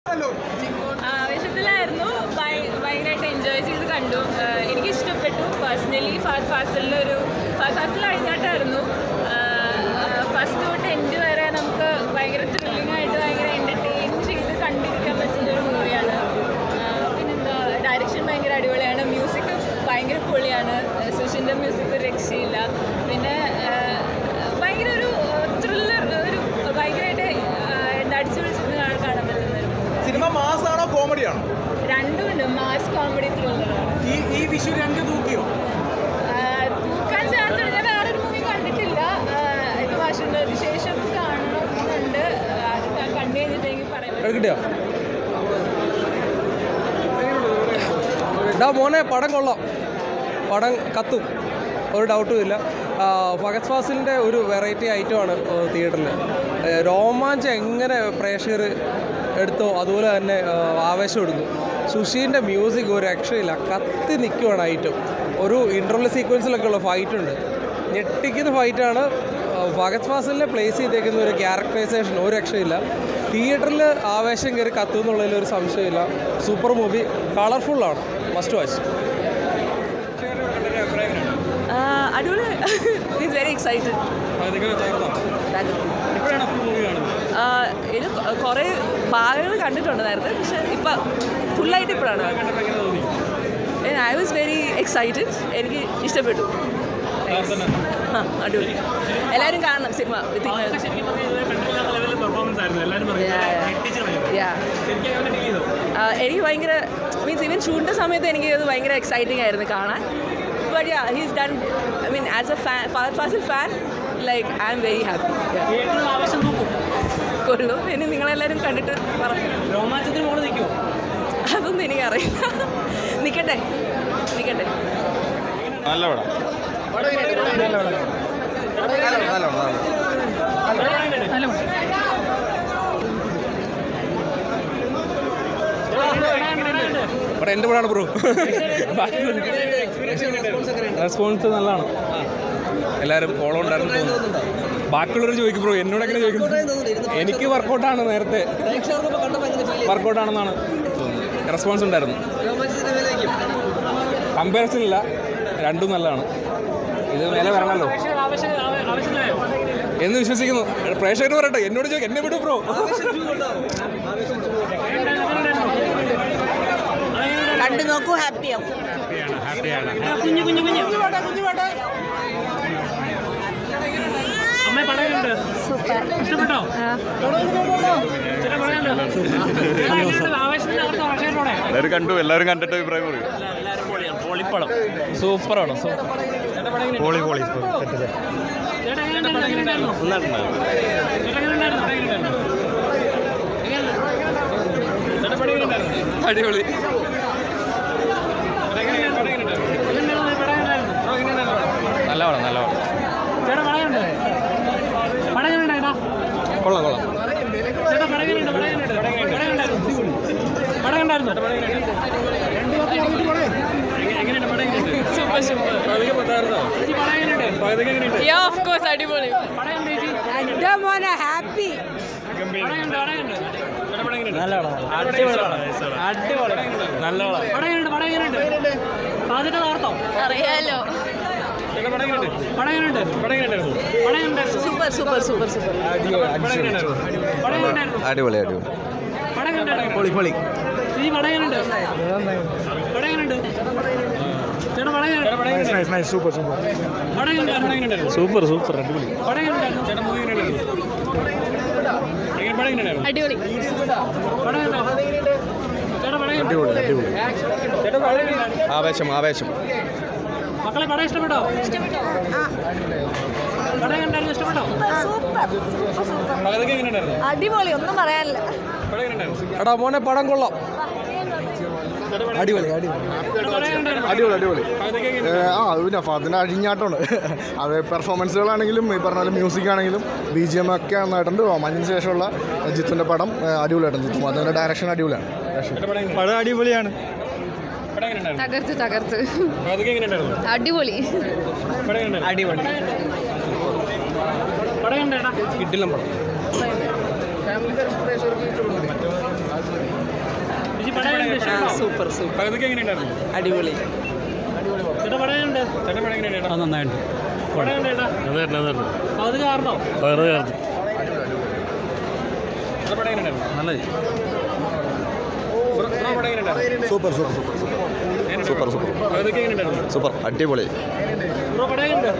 ആവേശത്തിലായിരുന്നു, ഭയങ്കരമായിട്ട് എൻജോയ് ചെയ്ത് കണ്ടു. എനിക്കിഷ്ടപ്പെട്ടു പേഴ്സണലി. ഫഹദ് ഫാസിൽ അഴിഞ്ഞാട്ടായിരുന്നു. ഫസ്റ്റ് തൊട്ട് എൻഡ് വരെ നമുക്ക് ഭയങ്കര ത്രില്ലിംഗ് ആയിട്ട് ഭയങ്കര എൻ്റർടൈൻ ചെയ്ത് കണ്ടിരിക്കാൻ പറ്റുന്നൊരു മൂവിയാണ്. പിന്നെന്താ, ഡയറക്ഷൻ ഭയങ്കര അടിപൊളിയാണ്, മ്യൂസിക് ഭയങ്കര പൊളിയാണ്. സുഷിൻ്റെ മ്യൂസിക് ഒരു രക്ഷയില്ല. പിന്നെ ഭയങ്കര ഒരു ത്രില്ലർ, ഒരു ഭയങ്കരമായിട്ട് അടിച്ചു പിടിച്ചിരുന്ന് കാണാൻ പറ്റുന്നൊരു സിനിമ. മാസാണോ കോമഡിയാണോ? രണ്ടുമുണ്ട്, മാസ് കോമഡി ത്രില്ലറാണ്. ഈ വിഷു രണ്ട് തൂക്കിയോ? തൂക്കാൻ ചാൻസ് ഉണ്ട്. ഞാൻ വേറൊരു മൂവി കണ്ടിട്ടില്ല. ഇത് വാശിൻ്റെ ശേഷം കാണണമെന്നുണ്ട്. അത് കണ്ടു കഴിഞ്ഞിട്ട് എനിക്ക് പറയാൻ കിട്ടിയോ? മോനെ പടം കൊള്ളാം, പടം കത്തും, ഒരു ഡൗട്ടും ഇല്ല. ഫഹദ് ഫാസിലിൻ്റെ ഒരു വെറൈറ്റി ഐറ്റമാണ് തിയേറ്ററിൽ. രോമാഞ്ചം എങ്ങനെ പ്രേക്ഷകർ എടുത്തോ അതുപോലെ തന്നെ ആവേശം എടുക്കും. സുഷീൻ്റെ മ്യൂസിക് ഒരു രക്ഷയില്ല, കത്തി നിൽക്കുവാണ് ഐറ്റം. ഒരു ഇൻ്റർവൽ സീക്വൻസിലൊക്കെ ഉള്ള ഫൈറ്റുണ്ട്, ഞെട്ടിക്കുന്ന ഫൈറ്റാണ്. ഫഹദ് ഫാസിലിനെ പ്ലേസ് ചെയ്തേക്കുന്ന ഒരു ക്യാരക്ടറൈസേഷൻ ഒരു രക്ഷയില്ല. തിയേറ്ററിൽ ആവേശം കയറി കത്തും എന്നുള്ളതിൽ ഒരു സംശയമില്ല. സൂപ്പർ മൂവി, കളർഫുള്ളാണ്, മസ്റ്റ് വാച്ച്. അടിപൊളി. Is very excited. ഇത് കുറേ ഭാഗങ്ങൾ കണ്ടിട്ടുണ്ട് നേരത്തെ, പക്ഷെ ഇപ്പം ഫുള്ളായിട്ട് ഇപ്പോഴാണ്. I was very excited. എനിക്ക് ഇഷ്ടപ്പെട്ടു. അടിപൊളി. എല്ലാവരും കാണണം സിനിമ. എനിക്ക് ഭയങ്കര മീൻസ് ഈവൻ ഷൂട്ടിൻ്റെ സമയത്ത് എനിക്ക് അത് ഭയങ്കര എക്സൈറ്റിംഗ് ആയിരുന്നു കാണാൻ. But yeah, he's done. I mean, as a fan, Fahad Fasil fan, like I'm very happy. കൊള്ളു. ഇനി നിങ്ങളെല്ലാവരും കണ്ടിട്ട് പറഞ്ഞു. രോമാഞ്ചത്തിന് മോള് നിൽക്കുമോ? അതൊന്നും എനിക്കറിയില്ല. നിൽക്കട്ടെ. നല്ല പടം. ഇവിടെ എൻ്റെ പടമാണ് ബ്രോ. റെസ്പോൺസ് നല്ലതാണ്, എല്ലാവരും ഫോളോ ഉണ്ടായിരുന്നു തോന്നുന്നു. ബാക്കിയുള്ളവർ ചോദിക്കും ബ്രോ, എന്നോട് എങ്ങനെ ചോദിക്കും? എനിക്ക് വർക്കൗട്ടാണ്, നേരത്തെ വർക്കൗട്ടാണെന്നാണ് തോന്നുന്നത്. റെസ്പോൺസ് ഉണ്ടായിരുന്നു, കമ്പാരിസൺ ഇല്ല, രണ്ടും നല്ലതാണ്. ഇത് മേലെ വരണമല്ലോ എന്ന് വിശ്വസിക്കുന്നു. പ്രേക്ഷകർ പറയട്ടെ, എന്നോട് ചോദിക്കും, എന്നെ വിടും ബ്രോ. കണ്ടു നോക്കൂ, ഹാപ്പിയാവും. എല്ലാവരും കണ്ടിട്ട് അഭിപ്രായം പറയും. പൊളിപ്പടം, സൂപ്പറാണ്. അടിപൊളി. നല്ല കൊള്ളാം. അടിപൊളി. ഹാപ്പി. അറിയാലോ. അടിപൊളി. പൊളി. സൂപ്പർ. അടിപൊളി. ആവേശം. മക്കളെ പടം ഇഷ്ടപ്പെട്ടോ? അടിപൊളി, ഒന്നും പറയാനില്ല. എടാ മോനെ പടം കൊള്ളാം, അടിപൊളി. പിന്നെ ഫഹദിൻ്റെ അഴിഞ്ഞാട്ടമാണ്. അത് പെർഫോമൻസുകളാണെങ്കിലും ഈ പറഞ്ഞ പോലെ മ്യൂസിക് ആണെങ്കിലും BGM ഒക്കെ നന്നായിട്ടുണ്ട്. രോമാഞ്ചിന് ശേഷമുള്ള ജിത്തുൻ്റെ പടം അടിപൊളിയായിട്ടുണ്ട്. ജിത്തു അതിൻ്റെ ഡയറക്ഷൻ അടിപൊളിയാണ്. പടം അടിപൊളിയാണ്. തകർത്ത്. അടിപൊളി. കിട്ടില്ല പടം. സൂപ്പർ പകുതിക്ക് എങ്ങനെയുണ്ടായിരുന്നു? അടിപൊളി. ചേട്ടാ പടം എങ്ങനെയുണ്ട്? ചേട്ടൻ പടം എങ്ങനെയുണ്ട്? നന്നായിട്ട് പടം എങ്ങനെയുണ്ടാ? പകുതി കാരണോ? പടം എങ്ങനെയുണ്ടായിരുന്നു? നല്ലത്. പടം എങ്ങനെയുണ്ടായിരുന്നു? സൂപ്പർ സൂപ്പർ സൂപ്പർ സൂപ്പർ പകുതിക്ക് എങ്ങനെയുണ്ടായിരുന്നു? സൂപ്പർ അടിപൊളി. പടം എങ്ങനെയുണ്ട്?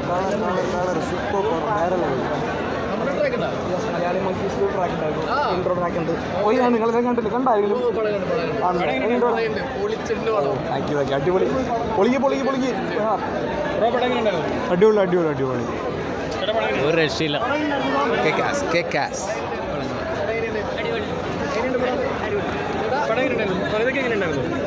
അടിപൊളി പടം എങ്ങനെയുണ്ടായിരുന്നു? അടിപൊളി ചേട്ടാ പടം എങ്ങനെയുണ്ട്? ഒരു രക്ഷയില്ല. പടം എങ്ങനെയുണ്ടായിരുന്നു? പകുതിക്ക് എങ്ങനെയുണ്ടായിരുന്നു?